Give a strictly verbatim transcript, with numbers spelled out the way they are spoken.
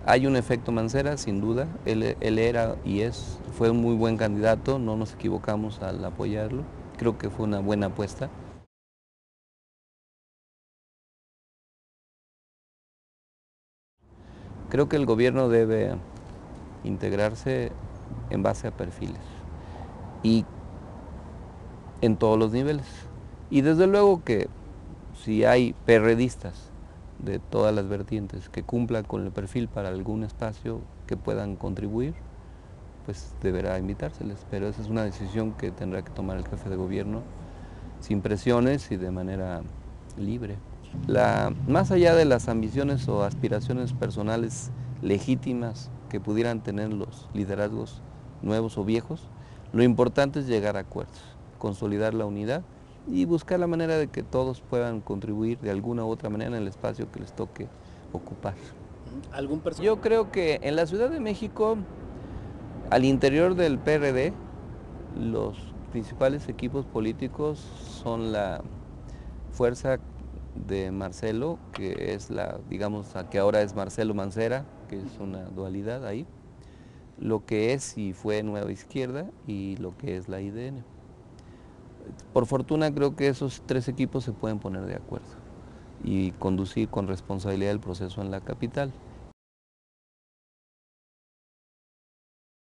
Hay un efecto Mancera, sin duda, él, él era y es, fue un muy buen candidato, no nos equivocamos al apoyarlo, creo que fue una buena apuesta. Creo que el gobierno debe integrarse en base a perfiles y en todos los niveles. Y desde luego que si hay perredistas de todas las vertientes que cumplan con el perfil para algún espacio que puedan contribuir, pues deberá invitárseles, pero esa es una decisión que tendrá que tomar el jefe de gobierno sin presiones y de manera libre. La, más allá de las ambiciones o aspiraciones personales legítimas que pudieran tener los liderazgos nuevos o viejos, lo importante es llegar a acuerdos, consolidar la unidad y buscar la manera de que todos puedan contribuir de alguna u otra manera en el espacio que les toque ocupar. ¿Algún Yo creo que en la Ciudad de México, al interior del P R D, los principales equipos políticos son la fuerza de Marcelo, que es la, digamos, que ahora es Marcelo Mancera, que es una dualidad ahí, lo que es y fue Nueva Izquierda y lo que es la I D N. Por fortuna creo que esos tres equipos se pueden poner de acuerdo y conducir con responsabilidad el proceso en la capital.